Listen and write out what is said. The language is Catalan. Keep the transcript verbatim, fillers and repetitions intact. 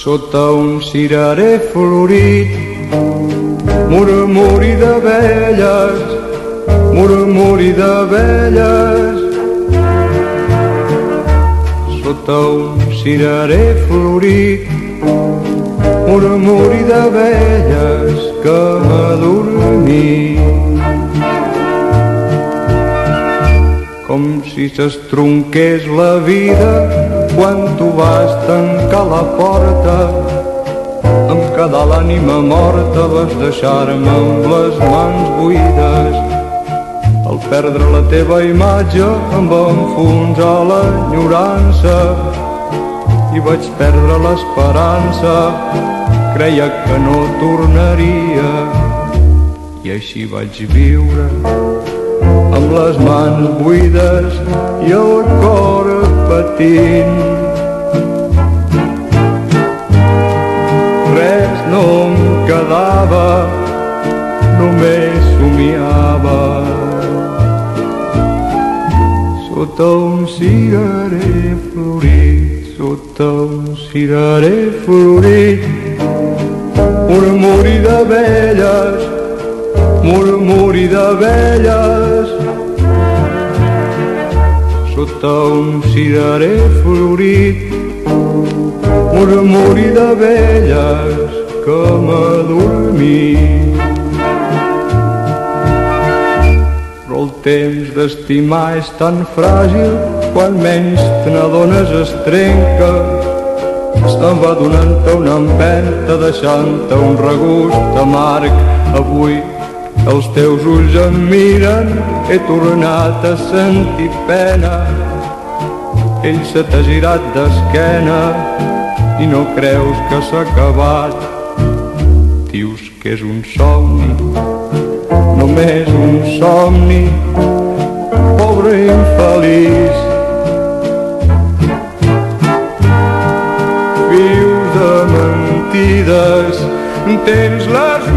Sota un cirerer florit, murmuri d'abelles, murmuri d'abelles. Sota un cirerer florit, murmuri d'abelles que m'adormí. Com si s'estronqués la vida quan tu vas tancar la porta. Em quedà l'ànima morta, vas deixar-me amb les mans buides. Al perdre la teva imatge em va enfonsar l'enyorança i vaig perdre l'esperança. Creia que no tornaria i així vaig viure amb les mans buides i el cor patint. Res no em quedava, només somiava. Sota un cirerer florit, sota un cirerer florit, murmuri d'abelles, murmuri d'abelles. Sota un cirerer florit, murmuri d'abelles que m'adormí. Però el temps d'estimar és tan fràgil, quan menys te n'adones es trenca. Se'n va donant-te una empenta, deixant-te un regust amarg. Avui els teus ulls em miren, he tornat a sentir pena. Ell se t'ha girat d'esquena i no creus que s'ha acabat. Dius que és un somni, només un somni, pobre infeliç. Vius de mentides, tens les